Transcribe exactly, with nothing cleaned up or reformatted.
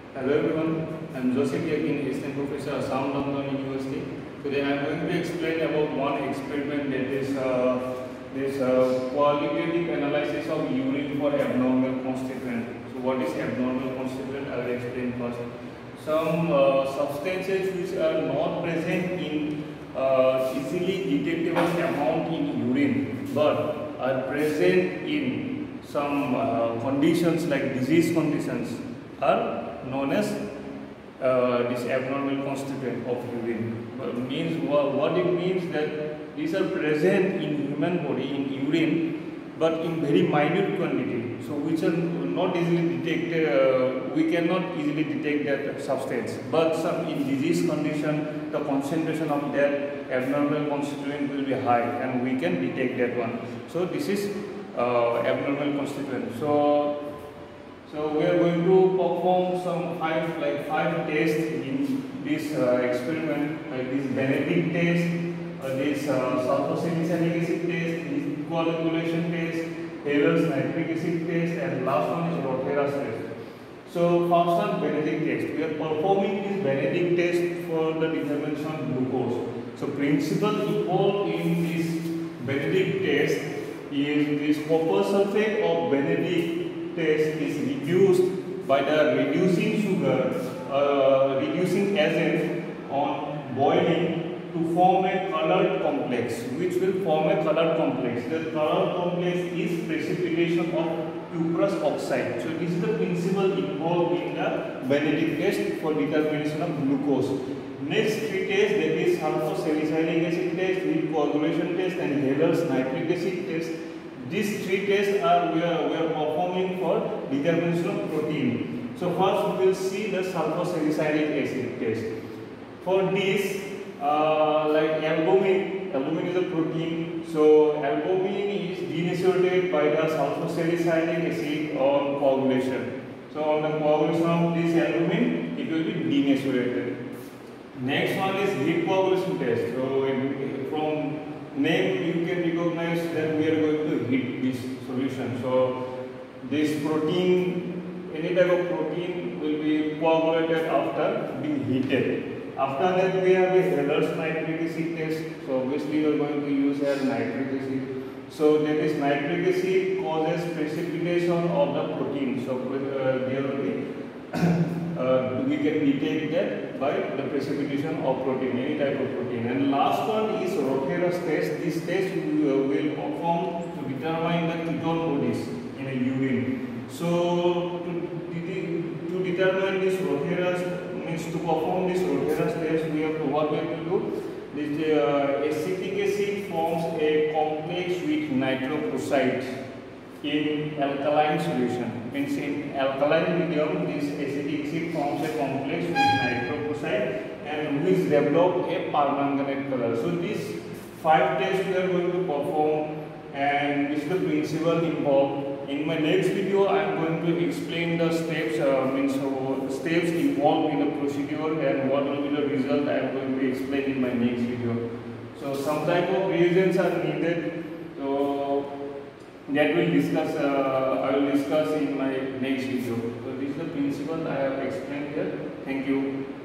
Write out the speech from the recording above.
Hello everyone, I am Joseph Yakin, Assistant Professor at Assam Downtown University. Today I am going to explain about one experiment that is uh, this uh, qualitative analysis of urine for abnormal constituent. So what is abnormal constituent? I will explain first. Some uh, substances which are not present in uh, easily detectable amount in urine but are present in some uh, conditions like disease conditions are known as uh, this abnormal constituent of urine. Uh, means what, what it means that these are present in human body in urine, but in very minute quantity. So which are not easily detected. Uh, we cannot easily detect that substance. But some in disease condition, the concentration of that abnormal constituent will be high, and we can detect that one. So this is uh, abnormal constituent. So. So we are going to perform some five like five tests in this uh, experiment, like this Benedict test, uh, this uh, sulfosylsalic acid test, this coagulation test, Haller's nitric acid test, and last one is Rothera's test. So first one, Benedict test. We are performing this Benedict test for the determination of glucose. So principle involved in this Benedict test is this copper sulfate of Benedict test is reduced by the reducing sugar, uh, reducing agent on boiling to form a colored complex, which will form a colored complex. The colored complex is precipitation of cuprous oxide. So this is the principle involved in the Benedict test for determination of glucose. Next three tests, that is sulfosalicylic acid test, with coagulation test, and Haller's nitric acid test. These three tests are we are, we are performing for determination of protein. So first we will see the sulfosalicylic acid test. For this, uh, like albumin, albumin is a protein. So albumin is denaturated by the sulfosalicylic acid on coagulation. So on the coagulation of this albumin, it will be denaturated. Next one is heat coagulation test. So it, from name you can recognize that we are going to heat this solution. So this protein, any type of protein will be coagulated after being heated. After that we have a Haller's nitric acid test. So obviously we are going to use here nitric acid. So that is nitric acid causes precipitation of the protein. So uh, there will be Uh, we can detect that by the precipitation of protein, any type of protein. And last one is Rothera's test. This test we, uh, will perform to determine the ketone bodies in a urine. So to, to determine this Rothera's means to perform this Rothera's test, we have to what we have to do. This uh, acetic acid forms a complex with nitroproside in alkaline solution. Means in alkaline medium, this acetic acid forms a complex with nitroproside and which develop a permanganate color. So these five tests we are going to perform, and this is the principle involved. In my next video, I am going to explain the steps, uh, means uh, steps involved in the procedure and what will be the result. I am going to explain in my next video. So some type of reagents are needed. So that will discuss. Uh, I will discuss in my next video. So this is the principle I have explained here. Thank you.